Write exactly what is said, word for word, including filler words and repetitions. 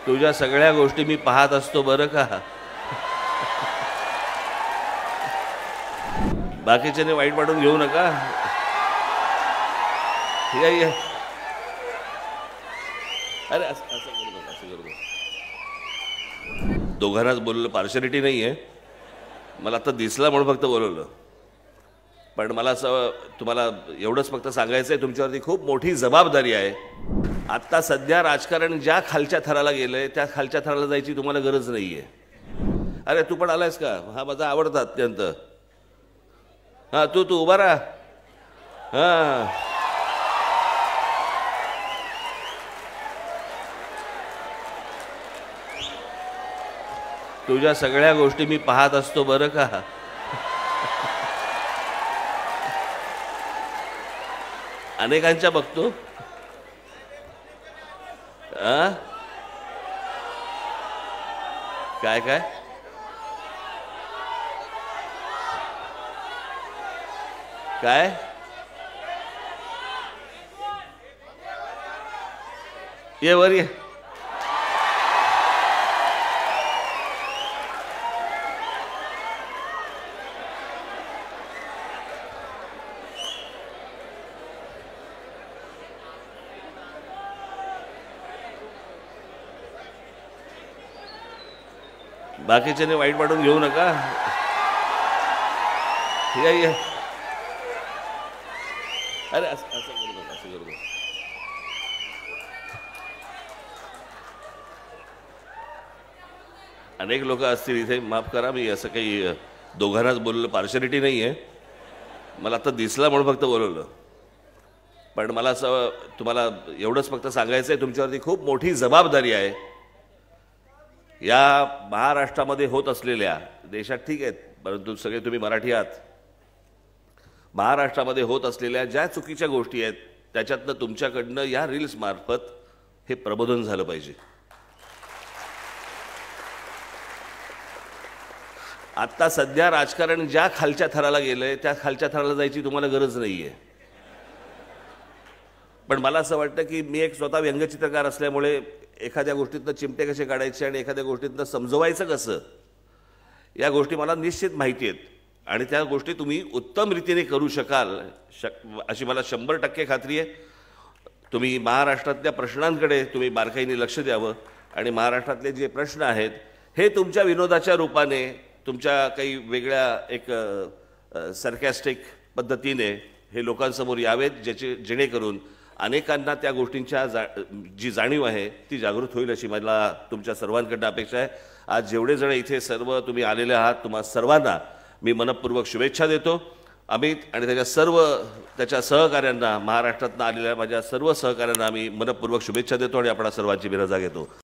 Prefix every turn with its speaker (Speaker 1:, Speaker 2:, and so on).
Speaker 1: तुझ्या सगळ्या गोष्टी मी पाहत असतो बरं का. बाकीच्याने वाईट वाटून घेऊ नका. या या अरे असं असं करू नका, असं करू नका. दोघांनाच बोललं, पार्शलिटी नाही आहे. मला आता दिसला म्हणून फक्त बोलवलं. पण मला असं तुम्हाला एवढंच फक्त सांगायचं आहे, तुमच्यावरती खूप मोठी जबाबदारी आहे. आत्ता सध्या राजकारण ज्या खालच्या थराला गेलं आहे त्या खालच्या थराला जायची तुम्हाला गरज नाही आहे. अरे तू पण आलायस का? हा माझा आवडता अत्यंत. हां तू तू उभा राहा. हां तुझ्या सगळ्या गोष्टी मी पाहत असतो बरं का. अनेकांच्या बघतो. आ काय काय काय ये वर ये. बाकीच्याने वाईट वाटून घेऊ नका. या या अरे असं असं करू नका, असं करू नका. अनेक लोक असतील इथे, माफ करा. मी असं काही दोघांनाच बोललं, पार्शलिटी नाही आहे. मला आता दिसला म्हणून फक्त बोलवलं. पण मला असं तुम्हाला एवढंच फक्त सांगायचं आहे, तुमच्यावरती खूप मोठी जबाबदारी आहे. या महाराष्ट्रामध्ये होत असलेल्या, देशात ठीक आहेत परंतु सगळे तुम्ही मराठी आहात, महाराष्ट्रामध्ये होत असलेल्या ज्या चुकीच्या गोष्टी आहेत त्याच्यातनं तुमच्याकडनं या रील्स मार्फत हे प्रबोधन झालं पाहिजे. आत्ता सध्या राजकारण ज्या खालच्या थराला गेलं आहे त्या खालच्या थराला जायची तुम्हाला गरज नाही आहे. पण मला असं वाटतं की मी एक स्वतः व्यंगचित्रकार असल्यामुळे एखाद्या गोष्टीतनं चिमटे कसे काढायचे आणि एखाद्या गोष्टीतनं समजवायचं कसं, या गोष्टी मला निश्चित माहिती आहेत. आणि त्या गोष्टी तुम्ही उत्तम रीतीने करू शकाल शक अशी मला शंभर टक्के खात्री आहे. तुम्ही महाराष्ट्रातल्या प्रश्नांकडे तुम्ही बारकाईने लक्ष द्यावं आणि महाराष्ट्रातले जे प्रश्न आहेत हे तुमच्या विनोदाच्या रूपाने, तुमच्या काही वेगळ्या एक सरकॅस्टिक पद्धतीने हे लोकांसमोर यावेत, ज्याचे जेणेकरून अनेकांना त्या गोष्टींच्या जा जी जाणीव आहे ती जागृत होईल अशी मला तुमच्या सर्वांकडनं अपेक्षा आहे. आज जेवढे जण इथे सर्व तुम्ही आलेले आहात तुम्हा सर्वांना मी मनपूर्वक शुभेच्छा देतो. अमित आणि त्याच्या सर्व त्याच्या सहकाऱ्यांना, महाराष्ट्रातून आलेल्या माझ्या सर्व सहकाऱ्यांना मी मनपूर्वक शुभेच्छा देतो आणि आपणा सर्वांची मी रजा घेतो.